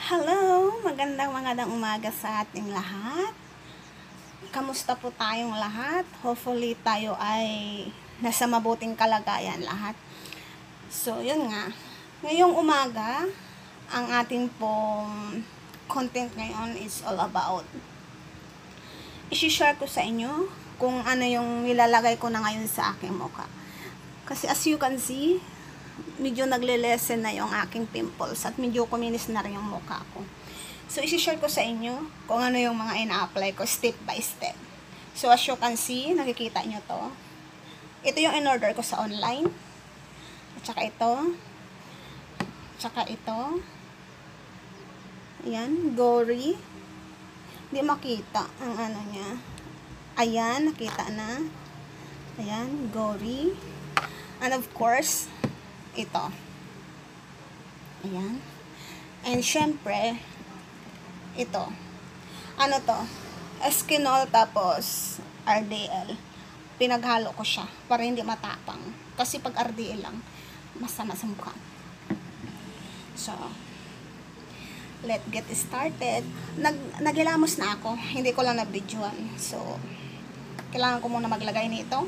Hello! Magandang umaga sa ating lahat. Kamusta po tayong lahat? Hopefully tayo ay nasa mabuting kalagayan lahat. So, yun nga. Ngayong umaga, ang ating pong content ngayon is all about i-share ko sa inyo kung ano yung nilalagay ko na ngayon sa aking mukha. Kasi as you can see, medyo nagle-lessen na yung aking pimples at medyo kuminis na rin yung mukha ko. So, isi-share ko sa inyo kung ano yung mga ina-apply ko step by step. So, as you can see, nakikita nyo to. Ito yung in-order ko sa online. At saka ito. At saka ito. Ayan, Gory. Hindi makita ang ano niya. Ayan, nakita na. Ayan, Gory. And of course, ito. Ayan. And syempre, ito. Ano to? Eskinol tapos RDL. Pinaghalo ko siya para hindi matapang. Kasi pag RDL lang, masama sa mukha. So, let's get started. Naghilamos na ako. Hindi ko lang na-videoan. So, kailangan ko muna maglagay nito.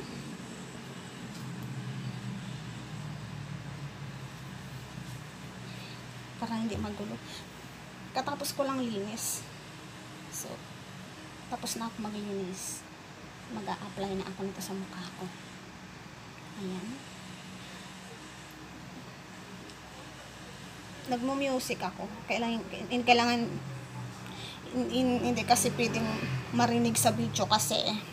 Para hindi magulo. Katapos ko lang linis. So, tapos na ako maglinis. Mag-a-apply na ako nito sa mukha ko. Ayan. Nagmo-music ako. Kailangan hindi kasi pwedeng marinig sa video kasi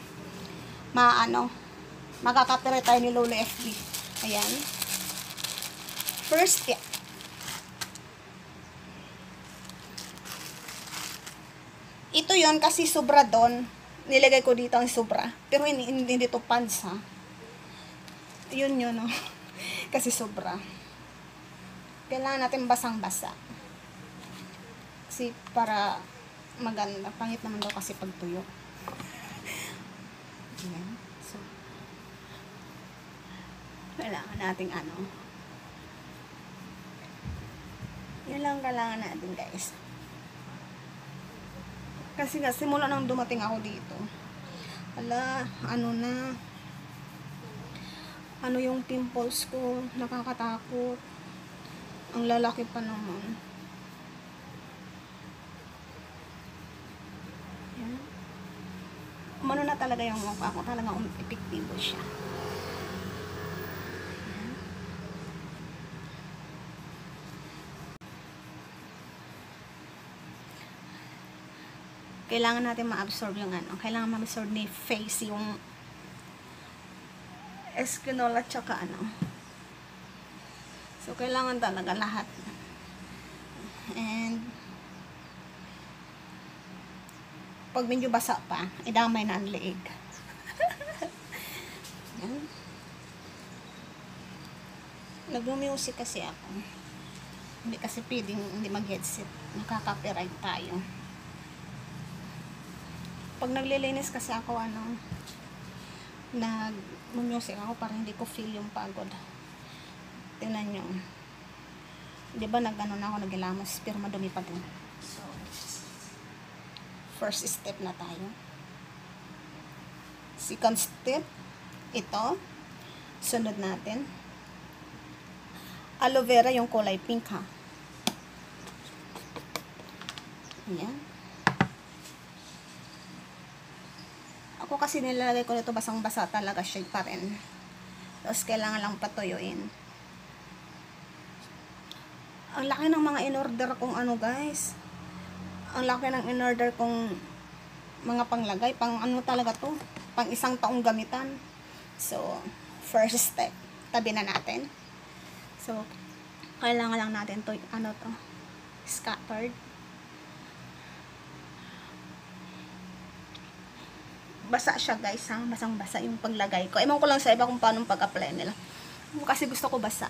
makaka-copyright tayo ni Lolo FB. Ayan. First step. Ito yon kasi sobra doon. Nilagay ko dito ang sobra. Pero hindi ito pants ha. Yun no. Kasi sobra. Kailangan natin basang-basa. Kasi para maganda. Pangit naman daw kasi pag tuyo. Ayan. So, kailangan nating yan lang kailangan natin guys. Kasi nga, simula nang dumating ako dito, ano yung pimples ko, nakakatakot. Ang lalaki pa naman. Yan. Umano na talaga yung mukha ko, talagang epektibo siya. Kailangan natin ma-absorb yung kailangan ma-absorb ni face yung eskinol at saka So, kailangan talaga lahat. And, pag medyo basa pa, idamay na ang liig. Nag-music kasi ako. Hindi kasi pwedeng hindi mag-headset. Nakaka-copyright tayo. Pag naglilinis kasi ako nag-music ako para hindi ko feel yung pagod. Tingnan nyo. Diba na ako naghilamos pero madumi pa din. So, first step na tayo. Second step, ito. Sunod natin. Aloe vera yung kulay pink ha. Ayan. Ako kasi nilalagay ko nito basang-basa talaga siya pa rin. Tapos kailangan lang patuyuin. Ang laki ng mga in-order kong guys. Ang laki ng in-order kong mga panglagay. Pang talaga to. Pang isang taong gamitan. So, first step. Tabi na natin. So, kailangan lang natin to, scattered. Basa siya guys ha, basang-basa yung paglagay ko. Ewan ko lang sa iba kung paano pag-apply nila. Kasi gusto ko basa.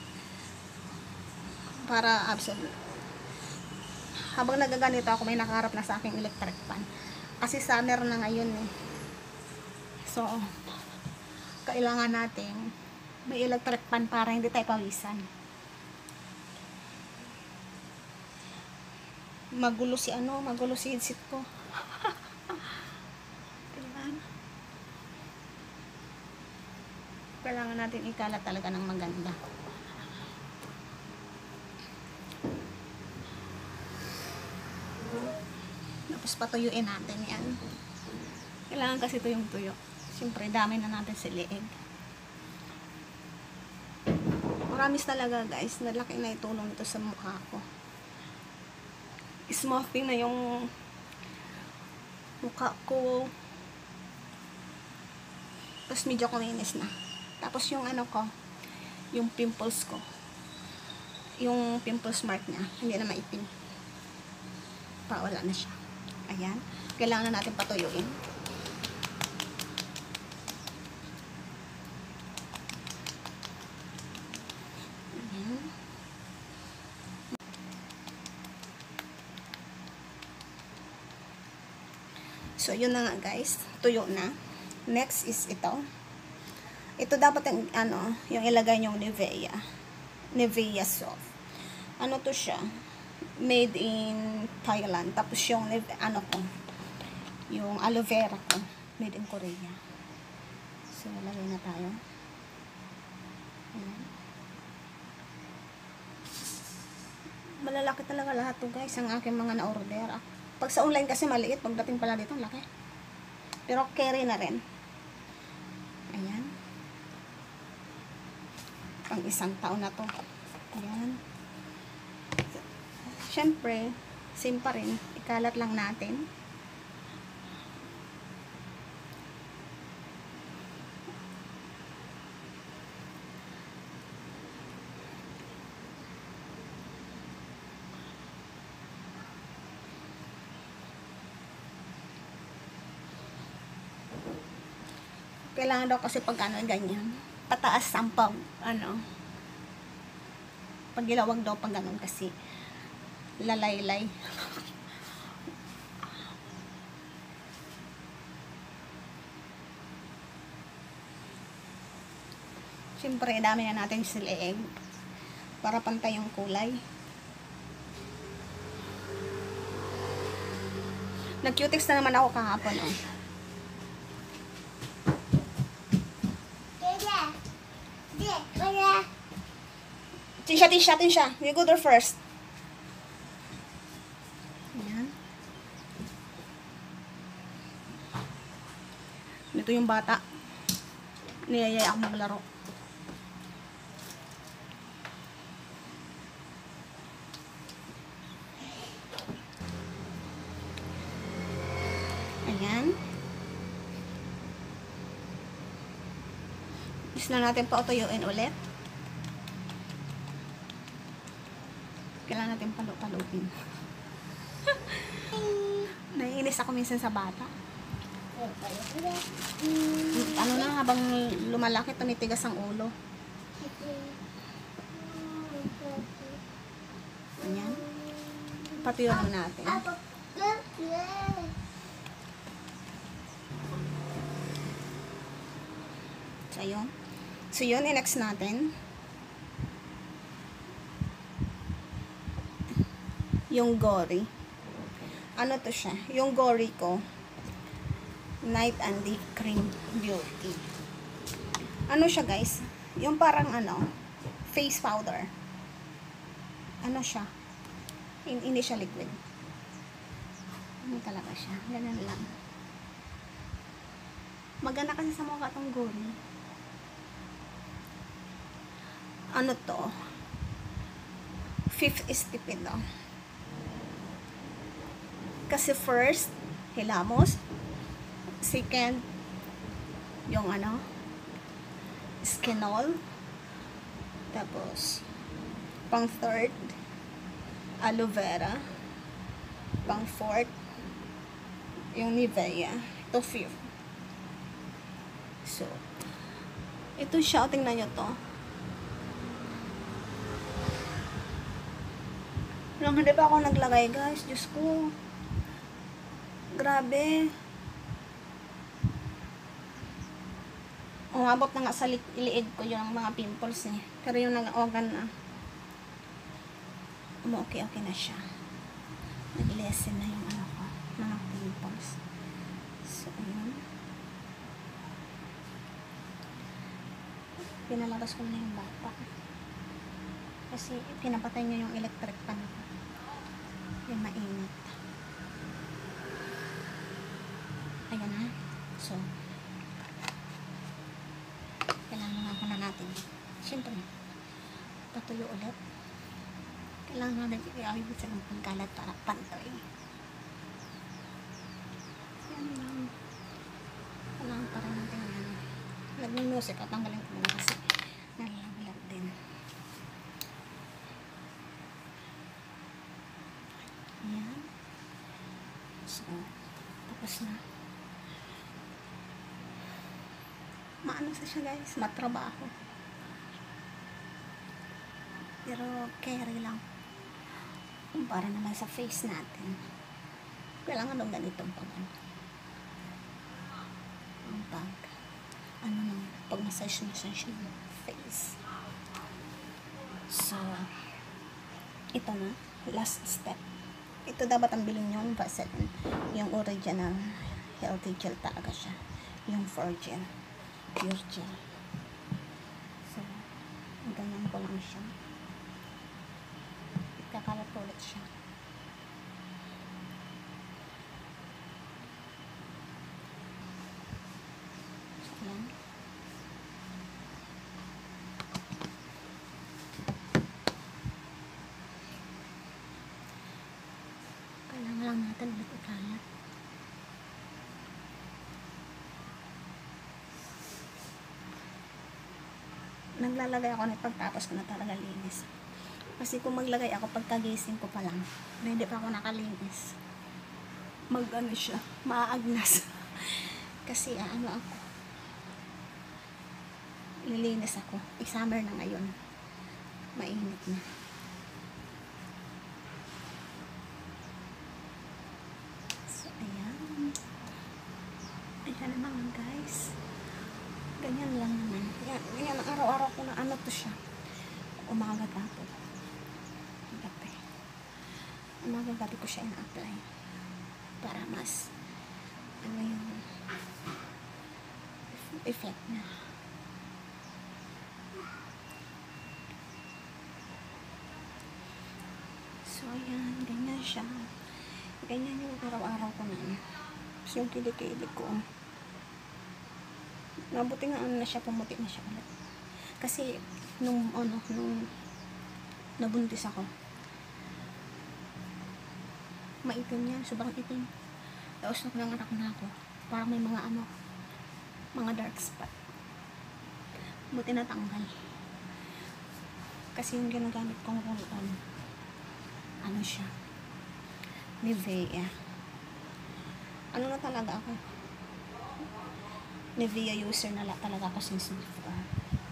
Para absolute. Habang nagaganito ako, may nakaharap na sa aking electric fan. Kasi summer na ngayon eh. So, kailangan natin may electric fan para hindi tayo pawisan. magulo si headset ko. Ayan. Kailangan natin ikalat talaga ng maganda. Tapos patuyuin natin yan. Kailangan kasi tuyong-tuyo. Siyempre, dami na natin si leeg. Maramis talaga guys, nalaki na itulong nito sa mukha ko. Smoothing na yung mukha ko. Tapos medyo kuminis na. Tapos yung ano ko, yung pimples ko. Yung pimples mark niya, hindi na maitim. Wala na siya. Ayan. Kailangan na natin patuyuin. Ayan. So, yun na nga guys. Tuyo na. Next is ito. Ito dapat yung, yung ilagay yung Nivea. Nivea Soft. Ano to siya? Made in Thailand. Tapos yung, yung aloe vera ko. Made in Korea. So, lagay na tayo. Ayan. Malalaki talaga lahat to guys, ang aking mga na-order. Pag sa online kasi maliit, pagdating pala dito, laki. Pero carry na rin. Ayan. Pang isang taon na to. Ayan. Siyempre, same pa rin. Ikalat lang natin. Kailangan daw kasi pag ganyan, pataas ang pag gilawag daw pag ganun kasi lalaylay. Siyempre, dami na natin sileeg para pantay yung kulay. Nag-cutex na naman ako kahapon, oh. Tisha. You go there first. Ayan. Ito yung bata. Niyayaya ako maglaro. Ayan. Gusto na natin pautuyuin ulit. Kailangan natin paluin. Naiinis ako minsan sa bata. Habang lumalaki, tumitigas ang ulo. Ayan. Patuyuin natin. So yun, i-next natin. Yung Gory. Ano to siya? Yung Gory ko, Night and Day Cream Beauty. Ano siya guys? Yung parang face powder. Ano siya? Hindi siya liquid. Ano talaga siya? Ganun lang. Maganda kasi sa mukha tong Gory. Ano to? 5th step ito. Kasi first, hilamos. Second, yung skinol. Tapos, pang third, aloe vera. Pang fourth, yung Nivea. Ito fifth. So, ito siya. Tingnan nyo to. Nung hindi pa ako naglagay guys, Diyos ko. Grabe. Umabot na nga sa liig ko yung mga pimples eh. Pero yung nag-organ na. Okay na siya. nag-lessen na yung ano ko, mga pimples. So, ayun. Pinalabas ko na yung bata. Kasi pinapatay niya yung electric pan ko. Yung mainit. Ayan na. So, kailangan ako na natin. Siyempre, patuyo ulit. Kailangan natin i-ayos sa ng pagkalat para pantay. Yan lang. Kailangan pa rin natin yan. Nag-music at tanggalin ko na kasi nalaglag din. Yan. So, tapos na. Maano sa siya guys, matrabaho. Pero carry lang. Para naman sa face natin. Kailangan daw ganitong pag ang ano nang pag-massage ng face. So, ito na. Last step. Ito dapat ang bilhin yung Vaseline. Yung original healthy gel talaga siya. Yung 4 gel. Pure gel. So, ganyan ko lang siya. Kakalat ko ulit siya. So, ayan. Kailangan lang natin ulit ikalat. Naglalagay ako na pagtapos ko na talaga linis. Kasi kung maglagay ako pagkagising ko pa lang, hindi pa ako nakalinis. Mag-ano siya, maaagnas. Kasi ano ako, lilinis ako. Summer na ngayon. Mainit na. So, ayan. Ayan naman guys. Ganyan lang naman. Yan ang araw-araw ko na ano to siya. Umaga tapos. Gabi ko siya ina-apply para mas ano yung effect na. So ayan, ganyan siya. Ganyan yung araw-araw ko na. Tapos yung kilikili ko, mabuti nga ano na siya, pumuti na siya ulit. Kasi nung nabuntis ako, maitim yan, sobrang itim. Tapos nung nanganak na ako, parang may mga mga dark spot. Buti natanggal. Kasi yung ginagamit kong roll-on, ano siya, Nivea. Ano na talaga ako? Nivea user na talaga ako since before.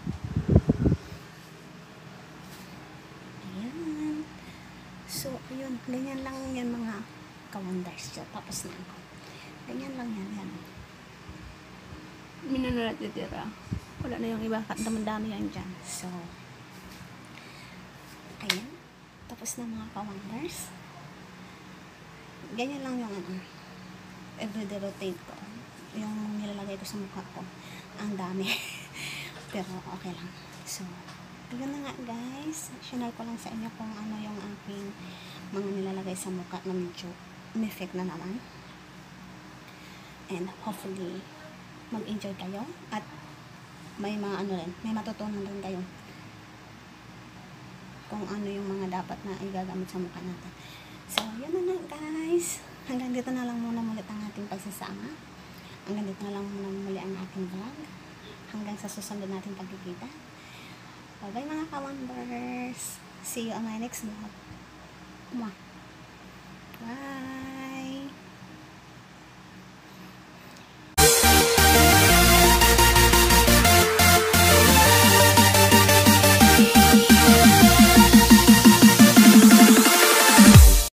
So, ayun, ganyan lang yan mga kawanders. So, tapos na ako. Ganyan lang yan. Hindi na natitira. Wala na yung iba. Dami-dami yan dyan. So, ayan. Tapos na mga kawanders. Ganyan lang yung everyday routine ko. Yung nilalagay ko sa mukha ko. Ang dami. Pero, okay lang. So, yun na nga guys, share ko lang sa inyo kung ano yung aking mga nilalagay sa mukha na medyo effect na naman. And hopefully mag-enjoy kayo at may mga ano rin, may matutunan rin kayo kung ano yung mga dapat na igagamit sa mukha natin. So yun na nga guys, hanggang dito na lang muna mulit ang ating pagsasama. Hanggang dito na lang muna muli ang ating vlog. Hanggang sa susunod natin pagkikita. Bye mga kawanders. See you on my next vlog. Bye.